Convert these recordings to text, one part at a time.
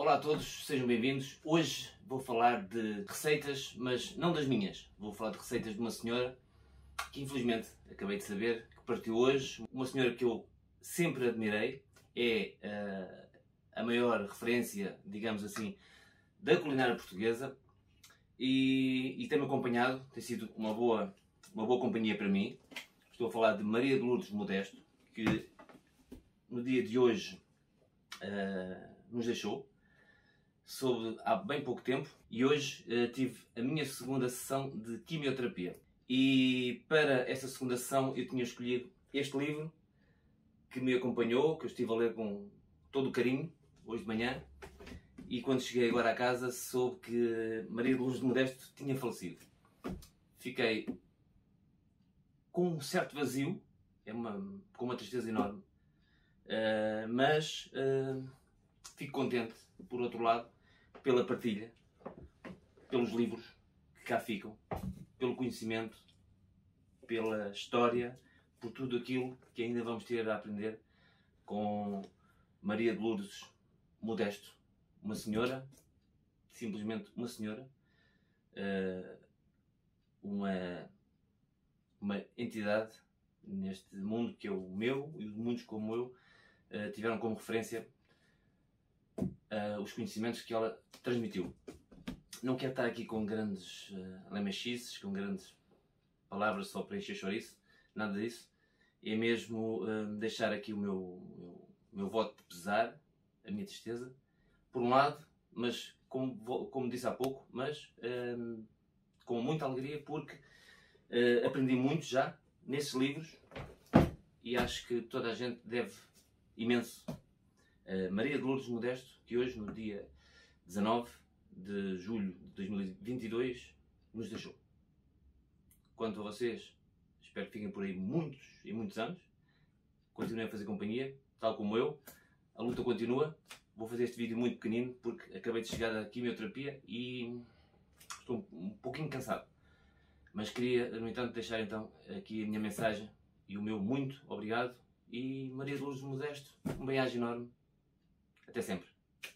Olá a todos, sejam bem-vindos. Hoje vou falar de receitas, mas não das minhas. Vou falar de receitas de uma senhora que infelizmente acabei de saber que partiu hoje. Uma senhora que eu sempre admirei, é a maior referência, digamos assim, da culinária portuguesa e tem-me acompanhado, tem sido uma boa companhia para mim. Estou a falar de Maria de Lourdes Modesto, que no dia de hoje nos deixou, soube há bem pouco tempo, e hoje tive a minha segunda sessão de quimioterapia. E para essa segunda sessão eu tinha escolhido este livro que me acompanhou, que eu estive a ler com todo o carinho hoje de manhã, e quando cheguei agora à casa soube que Maria de Lourdes Modesto tinha falecido. Fiquei com um certo vazio, com uma tristeza enorme, mas fico contente, por outro lado, pela partilha, pelos livros que cá ficam, pelo conhecimento, pela história, por tudo aquilo que ainda vamos ter a aprender com Maria de Lourdes Modesto, uma senhora, simplesmente uma senhora, uma entidade neste mundo que é o meu, e muitos como eu tiveram como referência os conhecimentos que ela transmitiu. Não quero estar aqui com grandes lamachices, com grandes palavras só para encher chouriço, nada disso. É mesmo deixar aqui o meu voto de pesar, a minha tristeza, por um lado, mas como disse há pouco, mas com muita alegria, porque aprendi muito já nesses livros e acho que toda a gente deve imenso Maria de Lourdes Modesto, que hoje, no dia 19 de julho de 2022, nos deixou. Quanto a vocês, espero que fiquem por aí muitos e muitos anos, continuem a fazer companhia, tal como eu. A luta continua. Vou fazer este vídeo muito pequenino porque acabei de chegar da quimioterapia e estou um pouquinho cansado. Mas queria, no entanto, deixar então aqui a minha mensagem e o meu muito obrigado. E Maria de Lourdes Modesto, um bem-aja enorme. Até sempre.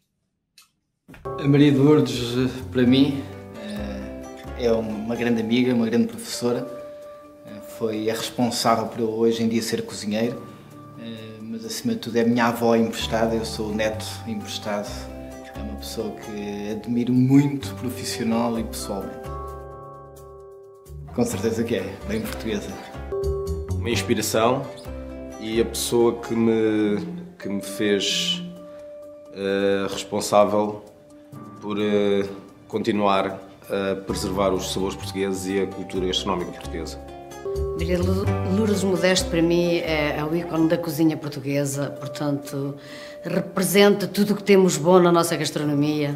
A Maria de Lourdes, para mim, é uma grande amiga, uma grande professora. É responsável por eu hoje em dia ser cozinheiro, mas acima de tudo é minha avó emprestada, eu sou o neto emprestado. É uma pessoa que admiro muito profissional e pessoalmente. Com certeza que é, bem portuguesa. Uma inspiração e a pessoa que me fez responsável por continuar a preservar os sabores portugueses e a cultura gastronómica portuguesa. Maria de Lourdes Modesto, para mim, é o ícone da cozinha portuguesa, portanto, representa tudo o que temos bom na nossa gastronomia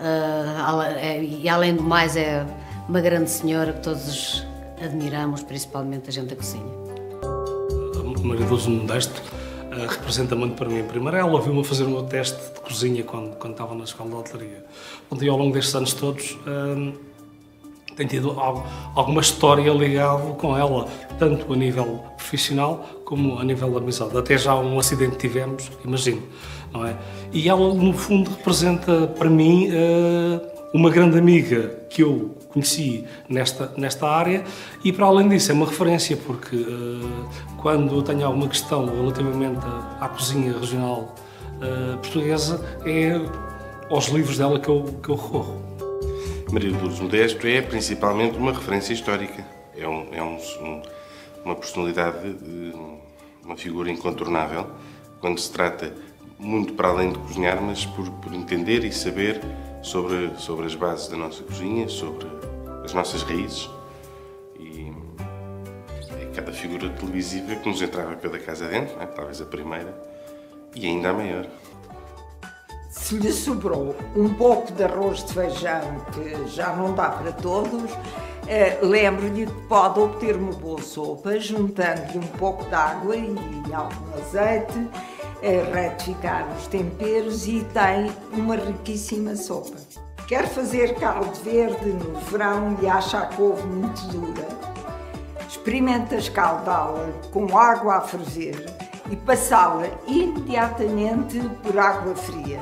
e, além do mais, é uma grande senhora que todos admiramos, principalmente a gente da cozinha. Maria de Lourdes Modesto representa muito para mim. Primeiro, ela ouviu-me fazer o meu teste de cozinha quando estava na escola de hotelaria. E ao longo destes anos todos tenho tido alguma história ligada com ela, tanto a nível profissional como a nível de amizade. Até já um acidente que tivemos, imagino, não é? E ela, no fundo, representa para mim uma grande amiga que eu conheci nesta área e, para além disso, é uma referência, porque quando eu tenho alguma questão relativamente à cozinha regional portuguesa, é aos livros dela que eu recorro. Maria de Lourdes Modesto é principalmente uma referência histórica. É uma personalidade, uma figura incontornável, quando se trata muito para além de cozinhar, mas por entender e saber sobre as bases da nossa cozinha, sobre as nossas raízes. E é cada figura televisiva que nos entrava pela casa dentro, não é? Talvez a primeira, e ainda a maior. Se lhe sobrou um pouco de arroz de feijão, que já não dá para todos, lembre-lhe que pode obter uma boa sopa, juntando-lhe um pouco de água e algum azeite, retificar os temperos e tem uma riquíssima sopa. Quer fazer caldo verde no verão e acha a couve muito dura? Experimenta escaldá-la com água a ferver e passá-la imediatamente por água fria.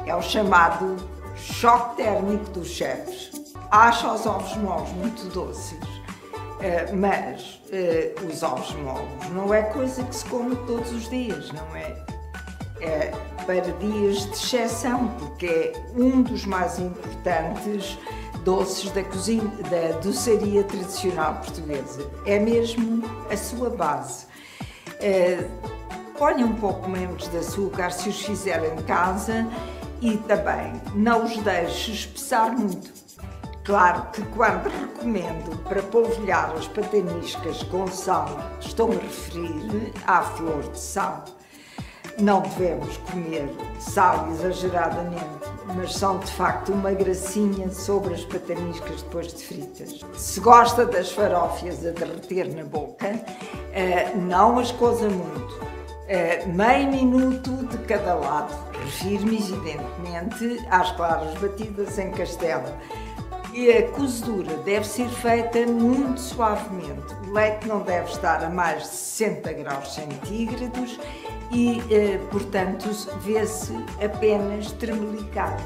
É o chamado choque térmico dos chefes. Acho os ovos moles muito doces, mas os ovos moles não é coisa que se come todos os dias, não é? É para dias de exceção, porque é um dos mais importantes doces da cozinha, da doçaria tradicional portuguesa. É mesmo a sua base. Ponha um pouco menos de açúcar se os fizer em casa e também não os deixe espessar muito. Claro que quando recomendo para polvilhar as pataniscas com sal, estou-me a referir à flor de sal. Não devemos comer sal exageradamente, mas são de facto uma gracinha sobre as pataniscas depois de fritas. Se gosta das farófias a derreter na boca, não as coza muito. Meio minuto de cada lado. Refiro-me evidentemente às claras batidas em castelo. E a cozedura deve ser feita muito suavemente. O leite não deve estar a mais de 60 graus centígrados e, portanto, vê-se apenas tremelicar.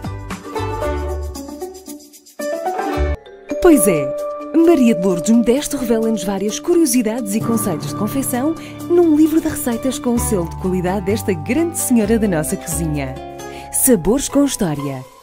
Pois é, Maria de Lourdes Modesto revela-nos várias curiosidades e conselhos de confecção num livro de receitas com o selo de qualidade desta grande senhora da nossa cozinha. Sabores com História.